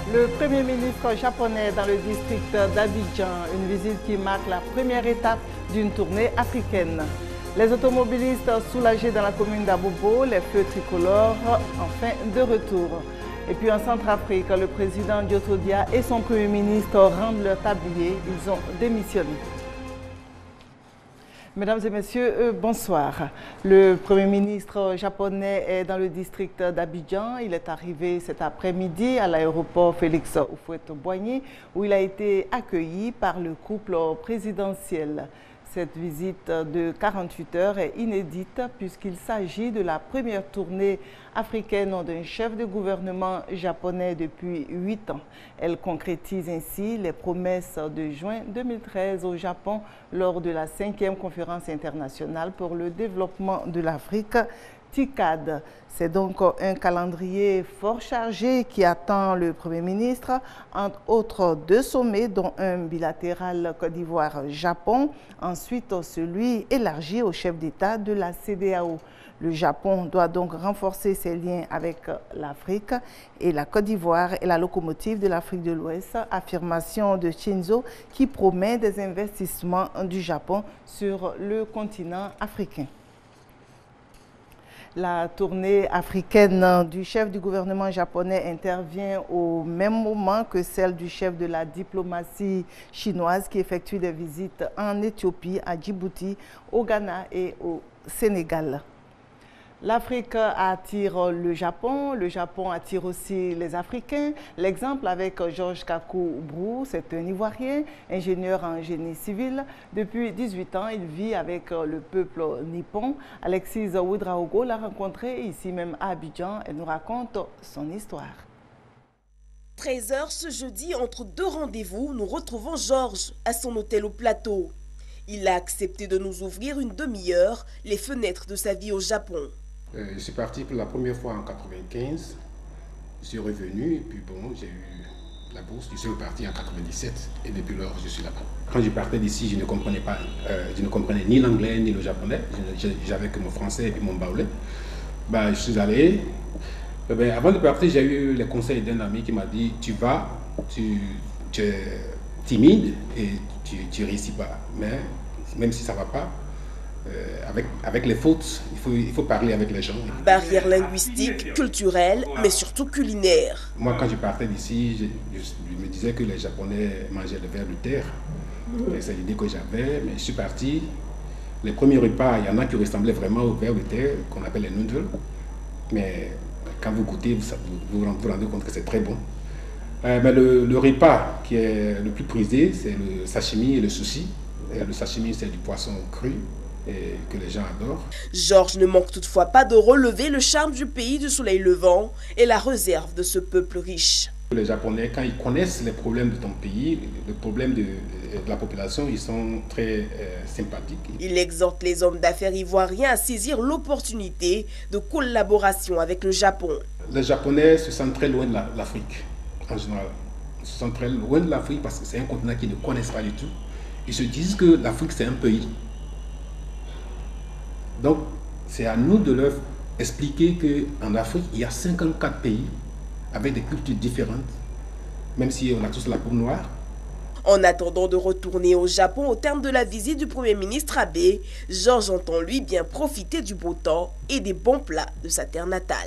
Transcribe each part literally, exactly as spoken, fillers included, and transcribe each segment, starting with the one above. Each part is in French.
Le Premier ministre japonais dans le district d'Abidjan, une visite qui marque la première étape d'une tournée africaine. Les automobilistes soulagés dans la commune d'Abobo, les feux tricolores enfin de retour. Et puis en Centrafrique, le président Diotodia et son Premier ministre rendent leur tablier, ils ont démissionné. Mesdames et messieurs, euh, bonsoir. Le Premier ministre japonais est dans le district d'Abidjan. Il est arrivé cet après-midi à l'aéroport Félix Houphouët-Boigny où il a été accueilli par le couple présidentiel. Cette visite de quarante-huit heures est inédite puisqu'il s'agit de la première tournée africaine d'un chef de gouvernement japonais depuis huit ans. Elle concrétise ainsi les promesses de juin deux mille treize au Japon lors de la cinquième conférence internationale pour le développement de l'Afrique, T I C A D. C'est donc un calendrier fort chargé qui attend le Premier ministre, entre autres deux sommets, dont un bilatéral Côte d'Ivoire-Japon, ensuite celui élargi au chef d'État de la C E D E A O. Le Japon doit donc renforcer ses liens avec l'Afrique et la Côte d'Ivoire est la locomotive de l'Afrique de l'Ouest, affirmation de Shinzo qui promet des investissements du Japon sur le continent africain. La tournée africaine du chef du gouvernement japonais intervient au même moment que celle du chef de la diplomatie chinoise qui effectue des visites en Éthiopie, à Djibouti, au Ghana et au Sénégal. L'Afrique attire le Japon, le Japon attire aussi les Africains. L'exemple avec Georges Kakou Brou, c'est un Ivoirien, ingénieur en génie civil. Depuis dix-huit ans, il vit avec le peuple nippon. Alexis Ouedraogo l'a rencontré ici même à Abidjan. Elle nous raconte son histoire. treize heures ce jeudi, entre deux rendez-vous, nous retrouvons Georges à son hôtel au Plateau. Il a accepté de nous ouvrir une demi-heure les fenêtres de sa vie au Japon. Euh, je suis parti pour la première fois en quatre-vingt-quinze, je suis revenu et puis bon, j'ai eu la bourse, je suis reparti en quatre-vingt-dix-sept et depuis lors je suis là-bas. Quand je partais d'ici, je ne comprenais pas, euh, je ne comprenais ni l'anglais ni le japonais, j'avais que mon français et puis mon baoulé. Bah, je suis allé, eh bien, avant de partir, j'ai eu les conseils d'un ami qui m'a dit tu vas, tu, tu es timide et tu ne réussis pas, mais même si ça ne va pas, Euh, avec, avec les fautes, il faut, il faut parler avec les gens. Barrières linguistiques, culturelles, mais surtout culinaires. Moi, quand je partais d'ici, je, je, je me disais que les Japonais mangeaient le ver de terre. C'est l'idée que j'avais, mais je suis parti. Les premiers repas, il y en a qui ressemblaient vraiment au ver de terre, qu'on appelle les noodles. Mais quand vous goûtez, vous vous, vous, vous rendez compte que c'est très bon. Euh, mais le, le repas qui est le plus prisé, c'est le sashimi et le sushi. Et le sashimi, c'est du poisson cru. Et que les gens adorent. Georges ne manque toutefois pas de relever le charme du pays du soleil levant et la réserve de ce peuple riche. Les Japonais, quand ils connaissent les problèmes de ton pays, les problèmes de, de la population, ils sont très euh, sympathiques. Il exhorte les hommes d'affaires ivoiriens à saisir l'opportunité de collaboration avec le Japon. Les Japonais se sentent très loin de l'Afrique, en général. Ils se sentent très loin de l'Afrique parce que c'est un continent qu'ils ne connaissent pas du tout. Ils se disent que l'Afrique, c'est un pays. Donc, c'est à nous de leur expliquer qu'en Afrique, il y a cinquante-quatre pays avec des cultures différentes, même si on a tous la peau noire. En attendant de retourner au Japon au terme de la visite du Premier ministre Abe, Georges entend lui bien profiter du beau temps et des bons plats de sa terre natale.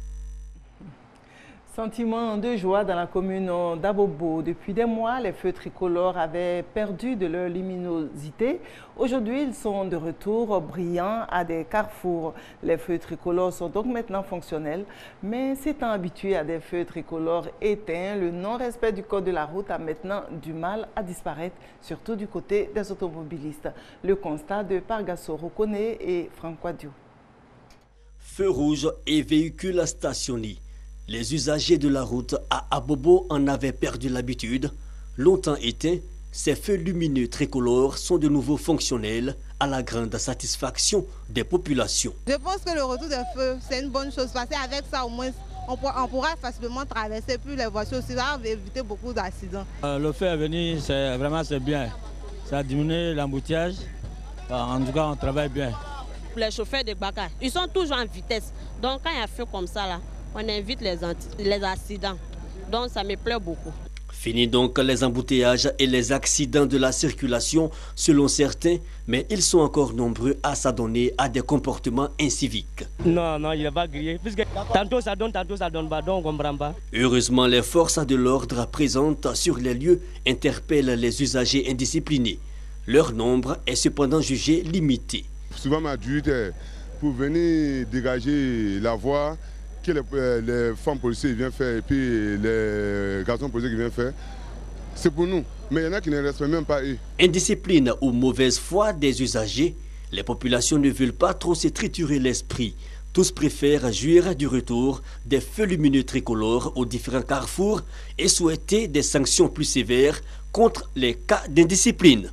Sentiment de joie dans la commune d'Abobo. Depuis des mois, les feux tricolores avaient perdu de leur luminosité. Aujourd'hui, ils sont de retour brillants à des carrefours. Les feux tricolores sont donc maintenant fonctionnels, mais s'étant habitué à des feux tricolores éteints, le non-respect du code de la route a maintenant du mal à disparaître, surtout du côté des automobilistes. Le constat de Pargassoro Koné et Franck Quadio. Feux rouges et véhicules stationnés. Les usagers de la route à Abobo en avaient perdu l'habitude. Longtemps éteints, ces feux lumineux tricolores sont de nouveau fonctionnels à la grande satisfaction des populations. Je pense que le retour des feux, c'est une bonne chose parce qu'avec ça, au moins, on pourra, on pourra facilement traverser, puis les voitures aussi, ça va éviter beaucoup d'accidents. Euh, le feu est venu, c'est vraiment c'est bien. Ça a diminué l'embouteillage. En tout cas, on travaille bien. Les chauffeurs de Baka, ils sont toujours en vitesse. Donc quand il y a feu comme ça, là, on évite les, les accidents. Donc ça me plaît beaucoup. Fini donc les embouteillages et les accidents de la circulation selon certains, mais ils sont encore nombreux à s'adonner à des comportements inciviques. Non, non, il n'est pas grillé. Puisque tantôt ça donne, tantôt ça donne pas, donc on ne comprend pas. Heureusement, les forces de l'ordre présentes sur les lieux interpellent les usagers indisciplinés. Leur nombre est cependant jugé limité. Souvent, ma duté pour venir dégager la voie que les, les femmes policiers viennent faire et puis les garçons policiers qui viennent faire, c'est pour nous. Mais il y en a qui ne respectent même pas eux. Indiscipline ou mauvaise foi des usagers, les populations ne veulent pas trop se triturer l'esprit. Tous préfèrent jouir du retour des feux lumineux tricolores aux différents carrefours et souhaiter des sanctions plus sévères contre les cas d'indiscipline.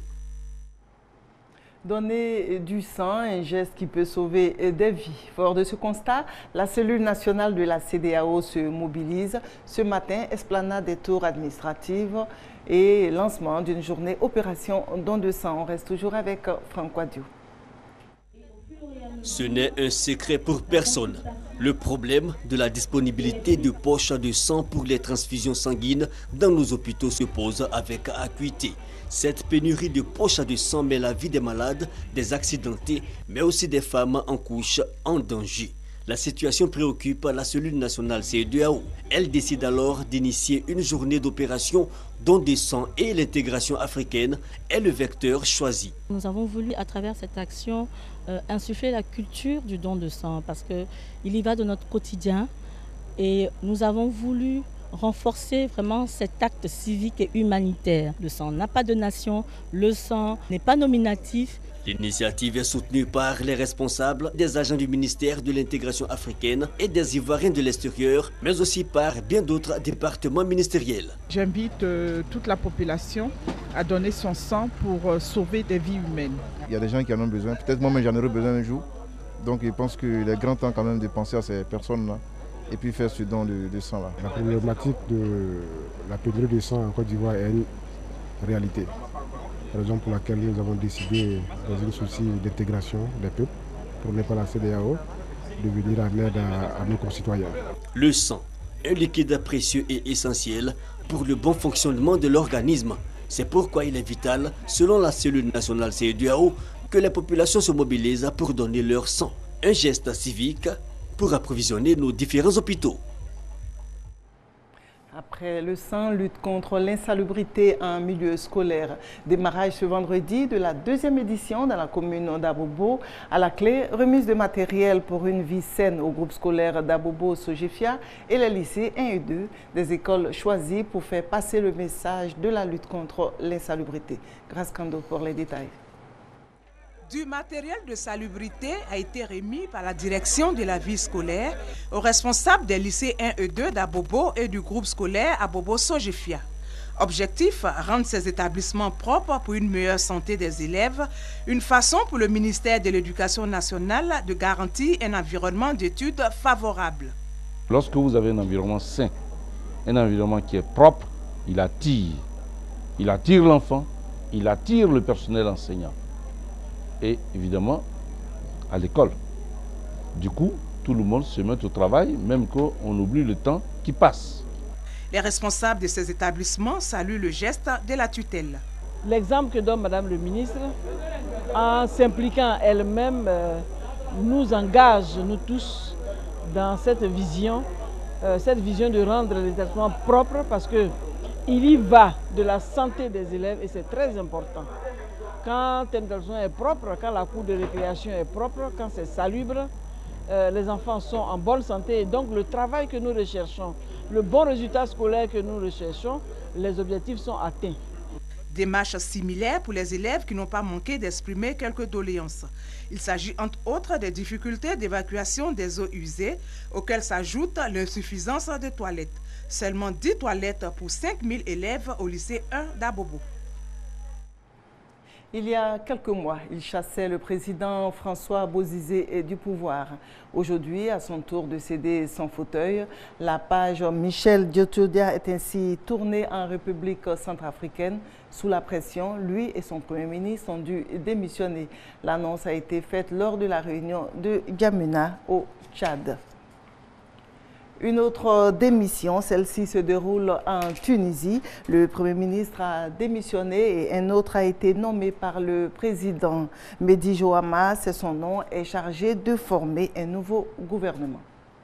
Donner du sang, un geste qui peut sauver des vies. Fort de ce constat, la cellule nationale de la C D A O se mobilise. Ce matin, esplanade des tours administratives et lancement d'une journée opération don de sang. On reste toujours avec Franck Wadiou. Ce n'est un secret pour personne. Le problème de la disponibilité de poches de sang pour les transfusions sanguines dans nos hôpitaux se pose avec acuité. Cette pénurie de poches de sang met la vie des malades, des accidentés, mais aussi des femmes en couche en danger. La situation préoccupe la cellule nationale C D A O. Elle décide alors d'initier une journée d'opération don de sang et l'intégration africaine est le vecteur choisi. Nous avons voulu, à travers cette action, euh, insuffler la culture du don de sang parce qu'il y va de notre quotidien et nous avons voulu renforcer vraiment cet acte civique et humanitaire. Le sang n'a pas de nation, le sang n'est pas nominatif. L'initiative est soutenue par les responsables des agents du ministère de l'intégration africaine et des Ivoiriens de l'extérieur, mais aussi par bien d'autres départements ministériels. J'invite euh, toute la population à donner son sang pour euh, sauver des vies humaines. Il y a des gens qui en ont besoin, peut-être moi-même j'en aurai besoin un jour. Donc je pense qu'il est grand temps quand même de penser à ces personnes-là et puis faire ce don de, de sang-là. La problématique de la pénurie de sang en Côte d'Ivoire est une réalité. Raison pour laquelle nous avons décidé, dans une souci d'intégration des peuples, pour ne pas la C D A O, de venir en aide à, à nos concitoyens. Le sang, un liquide précieux et essentiel pour le bon fonctionnement de l'organisme. C'est pourquoi il est vital, selon la cellule nationale C D A O, que les populations se mobilisent pour donner leur sang. Un geste civique pour approvisionner nos différents hôpitaux. Après le sang, lutte contre l'insalubrité en milieu scolaire. Démarrage ce vendredi de la deuxième édition dans la commune d'Abobo. À la clé, remise de matériel pour une vie saine au groupe scolaire d'Abobo-Sogefia et les lycées un et deux, des écoles choisies pour faire passer le message de la lutte contre l'insalubrité. Grâce Kando pour les détails. Du matériel de salubrité a été remis par la direction de la vie scolaire aux responsables des lycées un et deux d'Abobo et du groupe scolaire Abobo-Sogefia. Objectif, rendre ces établissements propres pour une meilleure santé des élèves, une façon pour le ministère de l'Éducation nationale de garantir un environnement d'études favorable. Lorsque vous avez un environnement sain, un environnement qui est propre, il attire. Il attire l'enfant, il attire le personnel enseignant. Et évidemment à l'école. Du coup, tout le monde se met au travail, même qu'on oublie le temps qui passe. Les responsables de ces établissements saluent le geste de la tutelle. L'exemple que donne Madame le ministre, en s'impliquant elle-même, euh, nous engage, nous tous, dans cette vision, euh, cette vision de rendre l'établissement propre parce qu'il y va de la santé des élèves et c'est très important. Quand un établissement est propre, quand la cour de récréation est propre, quand c'est salubre, euh, les enfants sont en bonne santé et donc le travail que nous recherchons, le bon résultat scolaire que nous recherchons, les objectifs sont atteints. Démarche similaire pour les élèves qui n'ont pas manqué d'exprimer quelques doléances. Il s'agit entre autres des difficultés d'évacuation des eaux usées, auxquelles s'ajoute l'insuffisance de toilettes. Seulement dix toilettes pour cinq mille élèves au lycée un d'Abobo. Il y a quelques mois, il chassait le président François Bozizé du pouvoir. Aujourd'hui, à son tour de céder son fauteuil, la page Michel Diotodia est ainsi tournée en République centrafricaine. Sous la pression, lui et son Premier ministre ont dû démissionner. L'annonce a été faite lors de la réunion de Djamena au Tchad. Une autre démission, celle-ci se déroule en Tunisie. Le Premier ministre a démissionné et un autre a été nommé par le président Mehdi Jouama. C'est son nom, est chargé de former un nouveau gouvernement.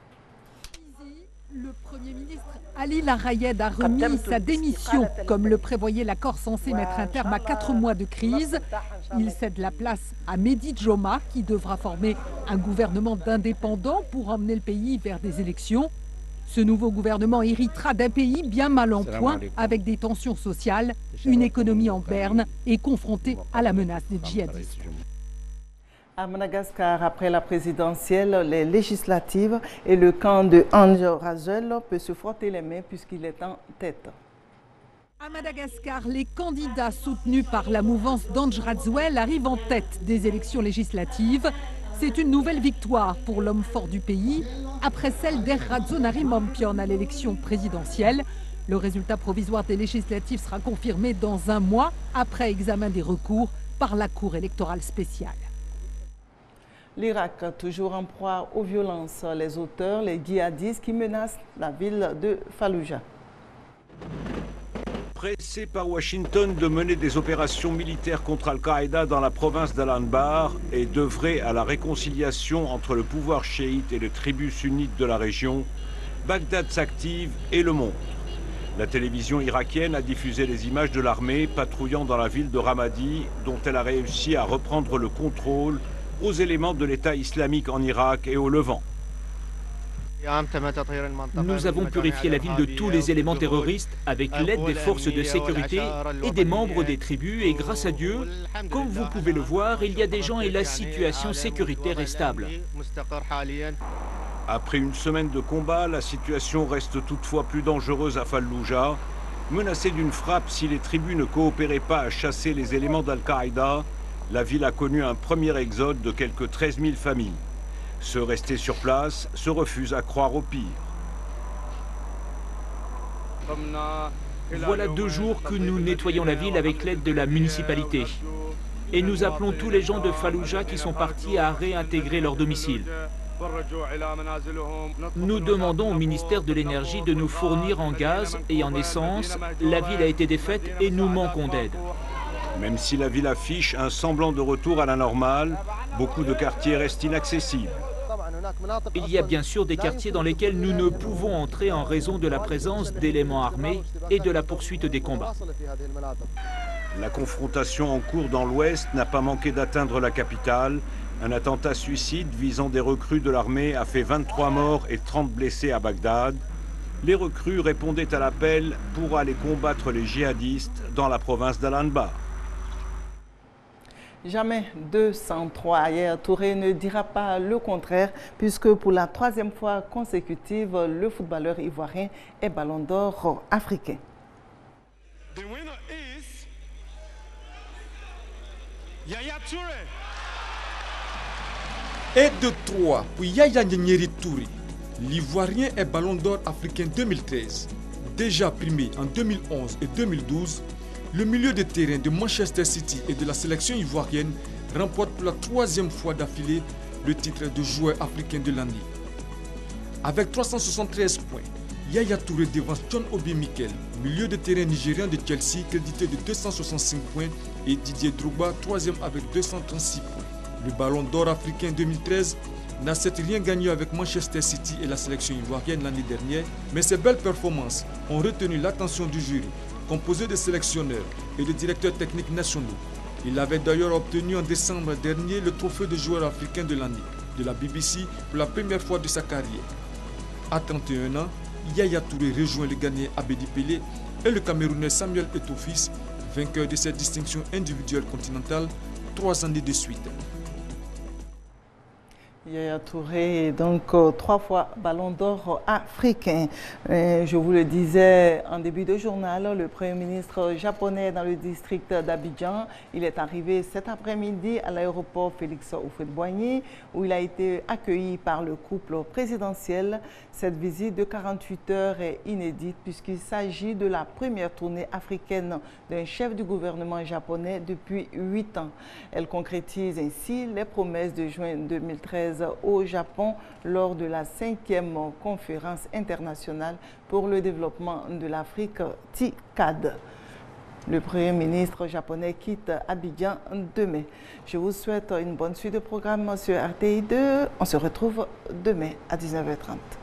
Le Premier ministre Ali Larayed a remis sa démission, comme le prévoyait l'accord censé mettre un terme à quatre mois de crise. Il cède la place à Mehdi Jouama, qui devra former un gouvernement d'indépendants pour emmener le pays vers des élections. Ce nouveau gouvernement héritera d'un pays bien mal en point, avec des tensions sociales, une économie en berne et confrontée à la menace des djihadistes. À Madagascar, après la présidentielle, les législatives et le camp de Ange Razel peut se frotter les mains puisqu'il est en tête. À Madagascar, les candidats soutenus par la mouvance d'Ange Razel arrivent en tête des élections législatives. C'est une nouvelle victoire pour l'homme fort du pays, après celle d'Erradzo Narimampion à l'élection présidentielle. Le résultat provisoire des législatives sera confirmé dans un mois, après examen des recours par la Cour électorale spéciale. L'Irak, toujours en proie aux violences, les auteurs, les djihadistes qui menacent la ville de Fallujah. Pressé par Washington de mener des opérations militaires contre Al-Qaïda dans la province d'Al-Anbar et d'œuvrer à la réconciliation entre le pouvoir chiite et les tribus sunnites de la région, Bagdad s'active et le montre. La télévision irakienne a diffusé les images de l'armée patrouillant dans la ville de Ramadi, dont elle a réussi à reprendre le contrôle aux éléments de l'État islamique en Irak et au Levant. Nous avons purifié la ville de tous les éléments terroristes avec l'aide des forces de sécurité et des membres des tribus et grâce à Dieu, comme vous pouvez le voir, il y a des gens et la situation sécuritaire est stable. Après une semaine de combat, la situation reste toutefois plus dangereuse à Fallujah, menacée d'une frappe si les tribus ne coopéraient pas à chasser les éléments d'Al-Qaïda. La ville a connu un premier exode de quelques treize mille familles. Ceux restés sur place se refusent à croire au pire. Voilà deux jours que nous nettoyons la ville avec l'aide de la municipalité. Et nous appelons tous les gens de Fallujah qui sont partis à réintégrer leur domicile. Nous demandons au ministère de l'Énergie de nous fournir en gaz et en essence. La ville a été défaite et nous manquons d'aide. Même si la ville affiche un semblant de retour à la normale, beaucoup de quartiers restent inaccessibles. Il y a bien sûr des quartiers dans lesquels nous ne pouvons entrer en raison de la présence d'éléments armés et de la poursuite des combats. La confrontation en cours dans l'Ouest n'a pas manqué d'atteindre la capitale. Un attentat suicide visant des recrues de l'armée a fait vingt-trois morts et trente blessés à Bagdad. Les recrues répondaient à l'appel pour aller combattre les djihadistes dans la province d'Al-Anbar. Jamais deux cent trois. Yaya Touré ne dira pas le contraire puisque pour la troisième fois consécutive, le footballeur ivoirien est ballon d'or africain. The winner is Yaya Touré. Et de trois pour Yaya Nyeri Touré. L'Ivoirien est ballon d'or africain deux mille treize. Déjà primé en deux mille onze et deux mille douze, le milieu de terrain de Manchester City et de la sélection ivoirienne remporte pour la troisième fois d'affilée le titre de joueur africain de l'année. Avec trois cent soixante-treize points, Yaya Touré devance John Obi Mikel, milieu de terrain nigérian de Chelsea, crédité de deux cent soixante-cinq points, et Didier Drogba, troisième avec deux cent trente-six points. Le ballon d'or africain deux mille treize n'a certes rien gagné avec Manchester City et la sélection ivoirienne l'année dernière, mais ses belles performances ont retenu l'attention du jury, composé de sélectionneurs et de directeurs techniques nationaux. Il avait d'ailleurs obtenu en décembre dernier le trophée de joueur africain de l'année de la B B C pour la première fois de sa carrière. À trente et un ans, Yaya Touré rejoint le Ghanéen Abedi Pelé et le Camerounais Samuel Eto'o-Fils, vainqueur de cette distinction individuelle continentale trois années de suite. Yaya Touré est donc euh, trois fois ballon d'or africain. Euh, je vous le disais en début de journal, le Premier ministre japonais dans le district d'Abidjan, il est arrivé cet après-midi à l'aéroport Félix Houphouët-Boigny où il a été accueilli par le couple présidentiel. Cette visite de quarante-huit heures est inédite puisqu'il s'agit de la première tournée africaine d'un chef du gouvernement japonais depuis huit ans. Elle concrétise ainsi les promesses de juin deux mille treize treize au Japon lors de la cinquième conférence internationale pour le développement de l'Afrique, T I C A D. Le Premier ministre japonais quitte Abidjan demain. Je vous souhaite une bonne suite de programme sur R T I deux. On se retrouve demain à dix-neuf heures trente.